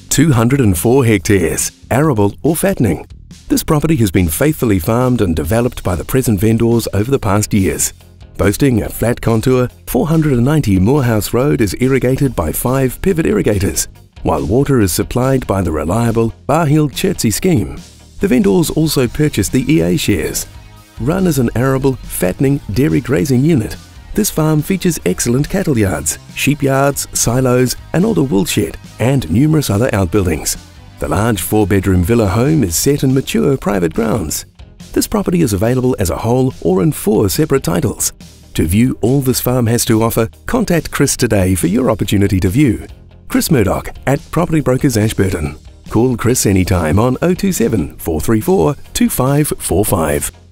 204 hectares, arable or fattening. This property has been faithfully farmed and developed by the present vendors over the past years. Boasting a flat contour, 490 Moorhouse Road is irrigated by 5 pivot irrigators, while water is supplied by the reliable Barrhill Chertsey Scheme. The vendors also purchased the EA shares. Run as an arable, fattening, dairy grazing unit, this farm features excellent cattle yards, sheep yards, silos, an older woolshed, and numerous other outbuildings. The large 4-bedroom villa home is set in mature private grounds. This property is available as a whole or in 4 separate titles. To view all this farm has to offer, contact Chris today for your opportunity to view. Chris Murdoch at Property Brokers Ashburton. Call Chris anytime on 027 434 2545.